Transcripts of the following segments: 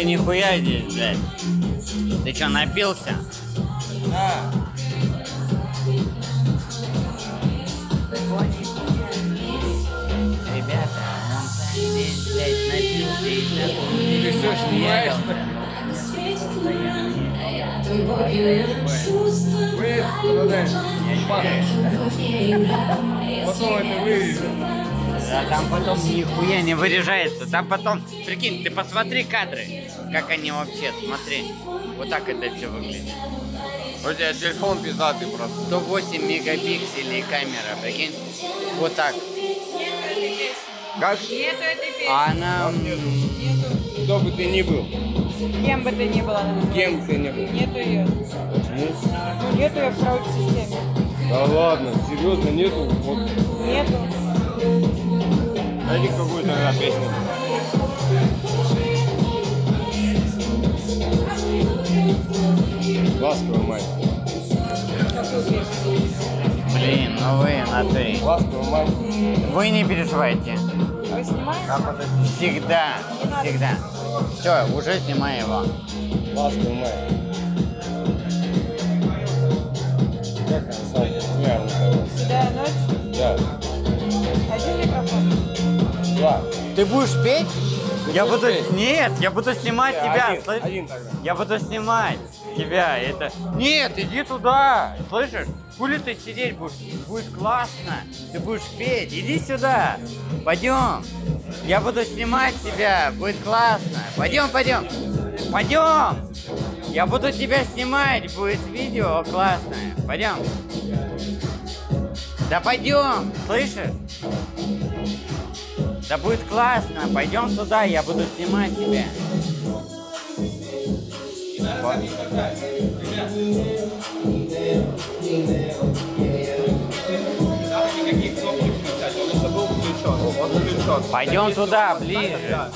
нихуя здесь, блядь. Ты чё, напился? Да. Ребята, он здесь, блядь, напился и нахуй. Ты что, снимаешь? Потом это вырежу. А там потом нихуя не вырежается. Там потом, прикинь, ты посмотри кадры, как они вообще, смотри. Вот так это все выглядит. У тебя телефон пиздатый просто. 108 мегапикселей камера, прикинь. Вот так. Как? Нету этой песни. А она... Кто бы ты ни был. Кем бы ты ни была, она называется. Кем ты ни был. Нету ее. Почему? Ну, нету ее в краудсистеме. Да ладно, серьезно нету? Вот. Нету. Найди какую-то тогда песню. Ласковый май. Блин, ну вы на ты. Ласковый май. Вы не переживайте. Вы снимаете? Всегда, всегда. Все, уже снимай его. Ласковый май. Как она самая популярная? Седая ночь. Да. Один микрофон. Два. Ты будешь петь? Я будешь буду... петь? Нет, я буду снимать тебя. Один, слышь? один тогда. Я буду снимать тебя. Это... Нет, иди туда. Слышишь? Хули ты сидеть будешь? Будет классно. Ты будешь петь. Иди сюда. Пойдем. Я буду снимать тебя. Будет классно. Пойдем, пойдем. Пойдем. Я буду тебя снимать. Будет видео классное. Пойдем. Да пойдем. Слышишь? Да будет классно. Пойдем туда. Я буду снимать тебя. Пойдем туда, ближе.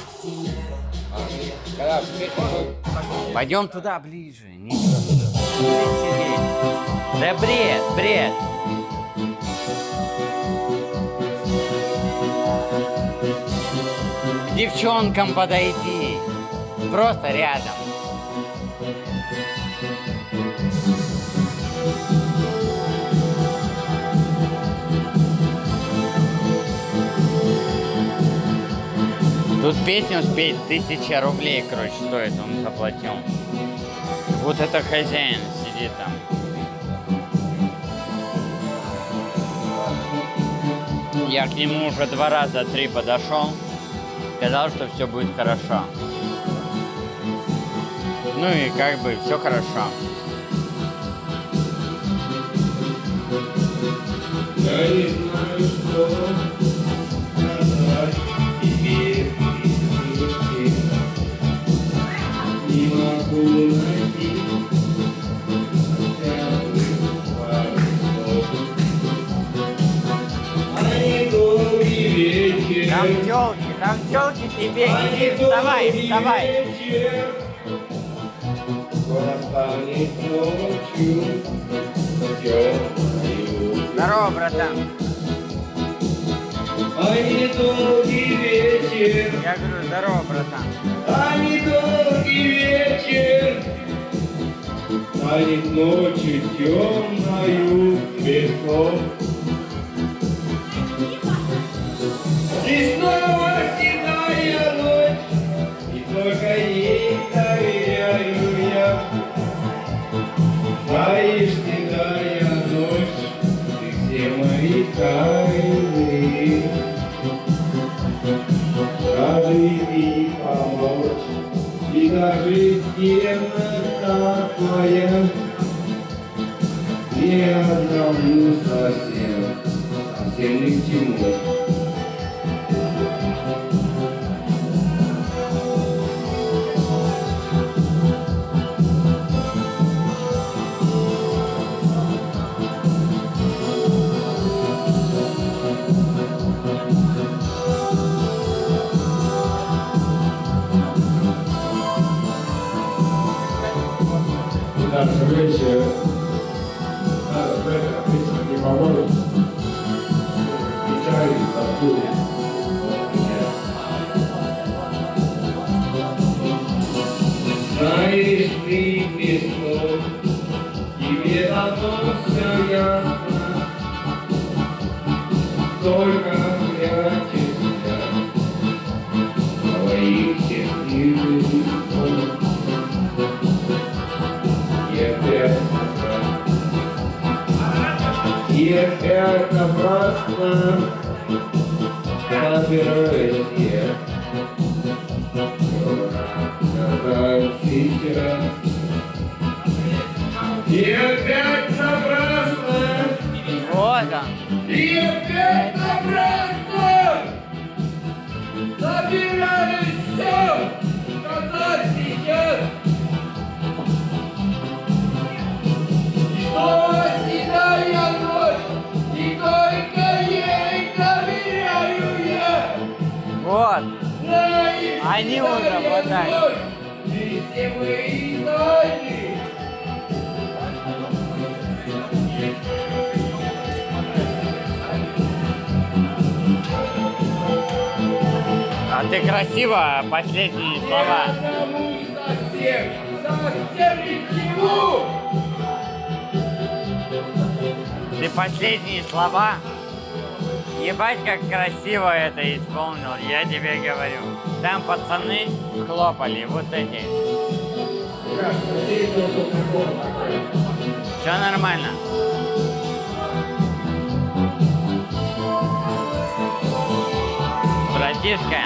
Пойдем туда, ближе. Не сидеть. Да бред, бред. К девчонкам подойди. Просто рядом. Тут песню спеть 1000 рублей, короче, стоит, он заплатил. Вот это хозяин сидит там. Я к нему уже 2 раза 3 подошел. Сказал, что все будет хорошо. Ну и как бы все хорошо. Я не знаю, что сказать тебе, не могу найти хотя бы пару слов. А не долгий вечер, Там тёлки тебе, иди, вставай, вставай. скоро станет ночью темною. Здорово, братан. А не долгий вечер, Я говорю, здорово, братан. а не долгий вечер, станет ночью темною без снов. И снова седая ночь, и только ей доверяю я. Знаешь, седая ночь, ты все мои тайны. Скажи и помочь, и даже темнота твоя не одному совсем, совсем ни к чему. Наша вечер, надо в это отлично не поможет. Печаль и тоскует. вечный песок, тебе давно все ясно, только прячешься твоих сердечных снов. И опять напрасно забираюсь я. Сказать сейчас. И опять напрасно. Вот он. И опять напрасно забираюсь все. Сказать сейчас. Снова седая ночь, и только ей доверяю я. Вот. Знаешь, Они утром хватают. И все мои тайны. А ты красиво, последние слова. Одному совсем ни к чему. Ты последние слова. Ебать, как красиво это исполнил, я тебе говорю. Там пацаны хлопали, вот эти. Все нормально. Братишка.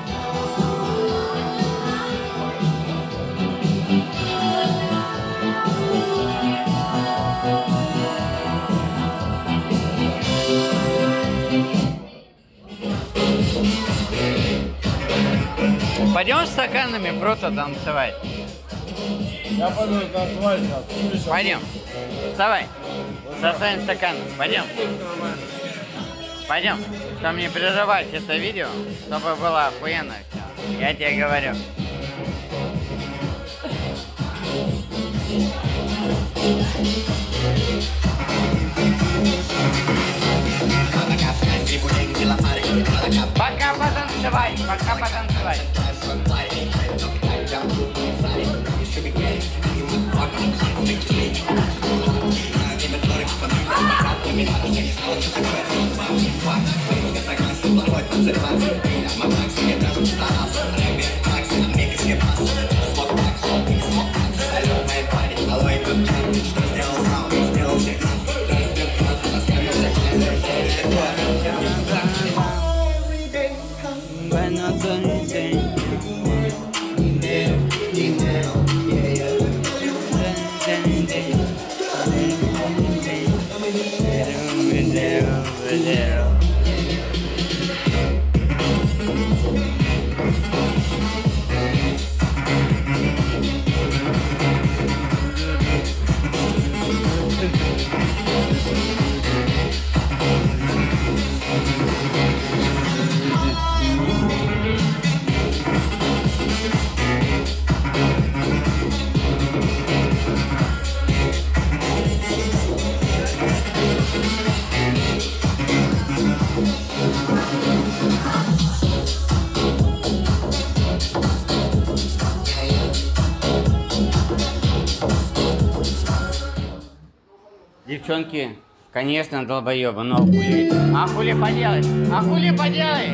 Пойдем стаканами просто танцевать. Я пойду танцевать сейчас. Пойдем. Вставай. Составим стакан. Пойдем. Пойдем. Чтобы не прерывать это видео, чтобы было охуенно все. Я тебе говорю. Пока потанцевай, пока потанцевай. Девчонки, конечно, долбоебы, но хули. А хули поделать? А хули поделать?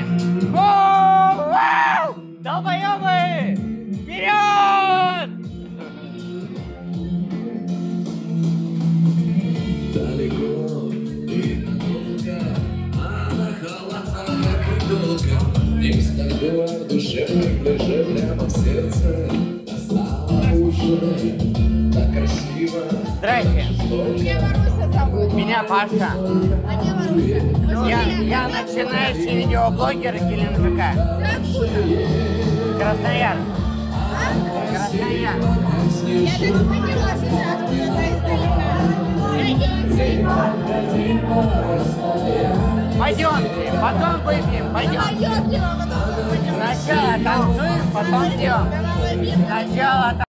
Воу! Долбоебы! Вперед! Далеко и надолго, она холодная, как долго. И с тобой в душе, ближе прямо в сердце, стало уже так красиво. Здрасте. Меня Маруся зовут. Меня Паша. А меня Маруся. Я начинающий видеоблогер Геленджика. Краснояр. Краснояр. Я даже поняла, что ты откуда-то Пойдемте, потом выпьем, пойдем. издалека. Сначала танцуем, потом пьем. Сначала